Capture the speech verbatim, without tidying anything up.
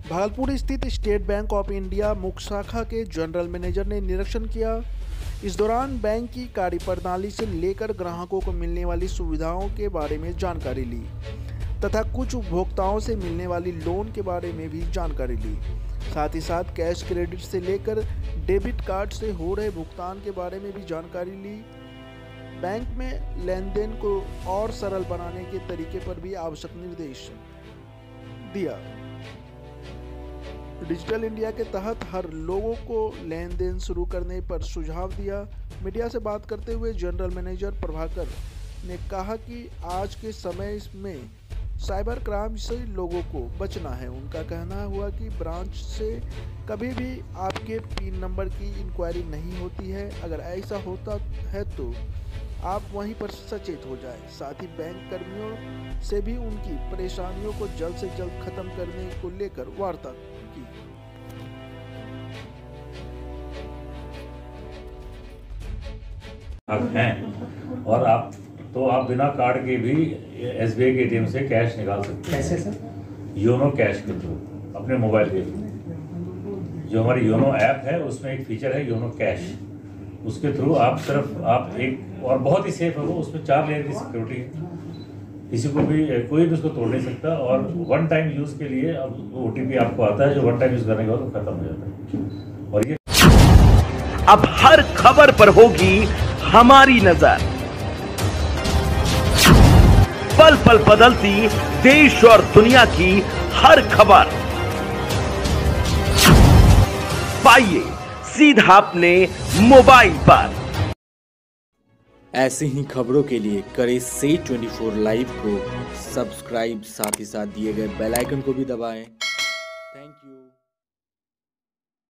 भागलपुर स्थित state bank of India मुख्य शाखा के जनरल मैनेजर ने निरीक्षण किया। इस दौरान बैंक की कार्यप्रणाली से लेकर ग्राहकों को मिलने वाली सुविधाओं के बारे में जानकारी ली तथा कुछ उपभोक्ताओं से मिलने वाली लोन के बारे में भी जानकारी ली। साथ ही साथ कैश क्रेडिट से लेकर डेबिट कार्ड से हो रहे भुगतान के बारे में भी जानकारी ली। बैंक में लेन देन को और सरल बनाने के तरीके पर भी आवश्यक निर्देश दिया। डिजिटल इंडिया के तहत हर लोगों को लेन देन शुरू करने पर सुझाव दिया। मीडिया से बात करते हुए जनरल मैनेजर प्रभाकर ने कहा कि आज के समय में साइबर क्राइम से लोगों को बचना है। उनका कहना हुआ कि ब्रांच से कभी भी आपके पिन नंबर की इंक्वायरी नहीं होती है। अगर ऐसा होता है तो आप वहीं पर सचेत हो जाएं। साथ ही बैंक कर्मियों से भी उनकी परेशानियों को जल्द से जल्द खत्म करने को लेकर वार्ता की। आप हैं और आप तो आप बिना कार्ड के भी एस बी आई के ए टी एम से कैश निकाल सकते हैं। कैसे सर? योनो कैश के थ्रू अपने मोबाइल के थ्रू। जो हमारी योनो ऐप है उसमें एक फीचर है योनो कैश, उसके थ्रू आप सिर्फ आप एक और बहुत ही सेफ है वो, उसमें चार लेयर की सिक्योरिटी है, किसी को भी कोई भी उसको तोड़ नहीं सकता। और वन टाइम यूज़ के लिए अब ओ टी पी आपको आता है जो वन टाइम यूज़ करने के बाद वो खत्म हो जाता है। और ये अब हर खबर पर होगी हमारी नजर, पल पल बदलती देश और दुनिया की हर खबर पाइए सीधा अपने मोबाइल पर। ऐसी ही खबरों के लिए करें से चौबीस लाइव को सब्सक्राइब, साथ ही साथ दिए गए बेल आइकन को भी दबाएं